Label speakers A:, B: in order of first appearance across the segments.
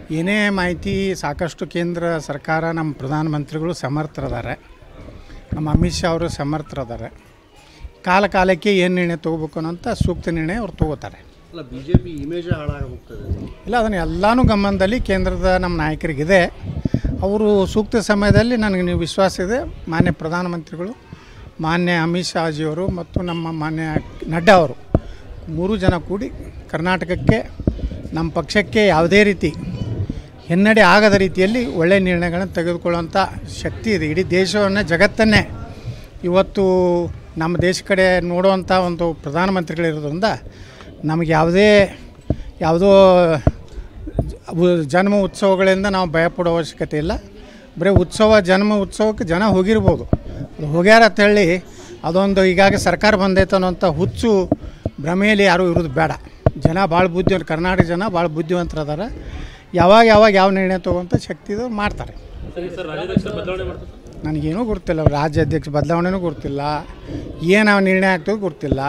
A: ಏನೇ ಮಾಹಿತಿ ಸಾಕಷ್ಟು ಕೇಂದ್ರ ಸರ್ಕಾರ ನಮ್ಮ ಪ್ರಧಾನಮಂತ್ರಿಗಳು ಸಮರ್ಥರಿದ್ದಾರೆ, ನಮ್ಮ ಅಮಿತ್ ಶಾ ಅವರು ಸಮರ್ಥರಿದ್ದಾರೆ. ಕಾಲಕ್ಕೆ ಏನು ನಿರ್ಣಯ ತೊಗೋಬೇಕು ಅನ್ನೋಂಥ ಸೂಕ್ತ ನಿರ್ಣಯ ಅವ್ರು ತೊಗೋತಾರೆ.
B: ಅಲ್ಲ, BJP ಇಮೇಜ್ ಹಾಳಾಗಿ ಹೋಗ್ತದೆ.
A: ಇಲ್ಲ, ಅದನ್ನು ಎಲ್ಲನೂ ಗಮನದಲ್ಲಿ ಕೇಂದ್ರದ ನಮ್ಮ ನಾಯಕರಿಗಿದೆ. ಅವರು ಸೂಕ್ತ ಸಮಯದಲ್ಲಿ ನನಗೆ ನೀವು ವಿಶ್ವಾಸ ಇದೆ, ಮಾನ್ಯ ಪ್ರಧಾನಮಂತ್ರಿಗಳು, ಮಾನ್ಯ ಅಮಿತ್ ಶಾಜಿಯವರು ಮತ್ತು ನಮ್ಮ ಮಾನ್ಯ ನಡ್ಡಾ ಅವರು 3 ಜನ ಕೂಡಿ ಕರ್ನಾಟಕಕ್ಕೆ, ನಮ್ಮ ಪಕ್ಷಕ್ಕೆ ಯಾವುದೇ ರೀತಿ ಹಿನ್ನಡೆ ಆಗದ ರೀತಿಯಲ್ಲಿ ಒಳ್ಳೆಯ ನಿರ್ಣಯಗಳನ್ನು ತೆಗೆದುಕೊಳ್ಳುವಂಥ ಶಕ್ತಿ ಇದೆ. ಇಡೀ ದೇಶವನ್ನು, ಜಗತ್ತನ್ನೇ ಇವತ್ತು ನಮ್ಮ ದೇಶ ಕಡೆ ನೋಡುವಂಥ ಒಂದು ಪ್ರಧಾನಮಂತ್ರಿಗಳಿರೋದ್ರಿಂದ ನಮಗೆ ಯಾವುದೋ ಜನ್ಮ ಉತ್ಸವಗಳಿಂದ ನಾವು ಭಯಪಡೋ ಅವಶ್ಯಕತೆ ಇಲ್ಲ. ಬರೀ ಜನ್ಮ ಉತ್ಸವಕ್ಕೆ ಜನ ಹೋಗಿರ್ಬೋದು, ಹೋಗ್ಯಾರ ಅಂತೇಳಿ ಅದೊಂದು ಈಗಾಗಲೇ ಸರ್ಕಾರ ಬಂದೈತೆ ಅನ್ನೋಂಥ ಹುಚ್ಚು ಭ್ರಮೆಯಲ್ಲಿ ಯಾರೂ ಇರೋದು ಬೇಡ. ಜನ ಭಾಳ ಕರ್ನಾಟಕ ಜನ ಭಾಳ ಬುದ್ಧಿವಂತರದಾರ. ಯಾವ ನಿರ್ಣಯ ತೊಗೊಂಥ ಶಕ್ತಿದು ಮಾಡ್ತಾರೆ. ನನಗೇನೂ ಗೊತ್ತಿಲ್ಲ, ರಾಜ್ಯಾಧ್ಯಕ್ಷ ಬದಲಾವಣೆನೂ ಗೊತ್ತಿಲ್ಲ, ಏನು ನಿರ್ಣಯ ಆಗ್ತದೆ ಗೊತ್ತಿಲ್ಲ.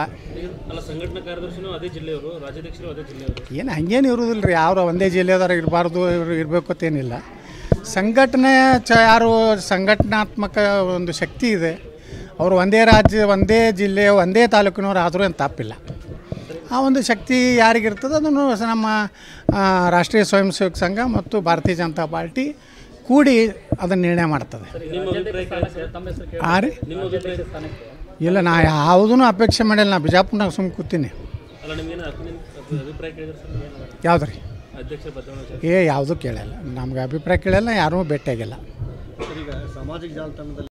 A: ಏನು ಹಂಗೇನು ಇರೋದಿಲ್ಲ ರೀ, ಯಾರು ಒಂದೇ ಜಿಲ್ಲೆದವ್ರು ಇರಬಾರ್ದು, ಇವರು ಇರಬೇಕು ಅಂತೇನಿಲ್ಲ. ಸಂಘಟನೆ ಯಾರು ಸಂಘಟನಾತ್ಮಕ ಒಂದು ಶಕ್ತಿ ಇದೆ, ಅವರು ಒಂದೇ ರಾಜ್ಯ, ಒಂದೇ ಜಿಲ್ಲೆ, ಒಂದೇ ತಾಲೂಕಿನವ್ರು ಆದರೂ ಏನು ತಪ್ಪಿಲ್ಲ. ಆ ಒಂದು ಶಕ್ತಿ ಯಾರಿಗಿರ್ತದೆ ಅದನ್ನು ನಮ್ಮ ರಾಷ್ಟ್ರೀಯ ಸ್ವಯಂ ಸೇವಕ ಸಂಘ ಮತ್ತು ಭಾರತೀಯ ಜನತಾ ಪಾರ್ಟಿ ಕೂಡಿ ಅದನ್ನು ನಿರ್ಣಯ ಮಾಡ್ತದೆ. ಇಲ್ಲ, ನಾ ಯಾವುದೂ ಅಪೇಕ್ಷೆ ಮಾಡಿಲ್ಲ. ನಾ ಬಿಜಾಪುರನಾಗ ಸುಮ್ಮನೆ ಕೂತೀನಿ. ಯಾವ್ದು ರೀ? ಯಾವುದೂ ಕೇಳಿಲ್ಲ, ನಮ್ಗೆ ಅಭಿಪ್ರಾಯ ಕೇಳಿಲ್ಲ, ಯಾರೂ ಭೇಟಿಯಾಗಿಲ್ಲ.
B: ಸಾಮಾಜಿಕ ಜಾಲತಾಣದಲ್ಲಿ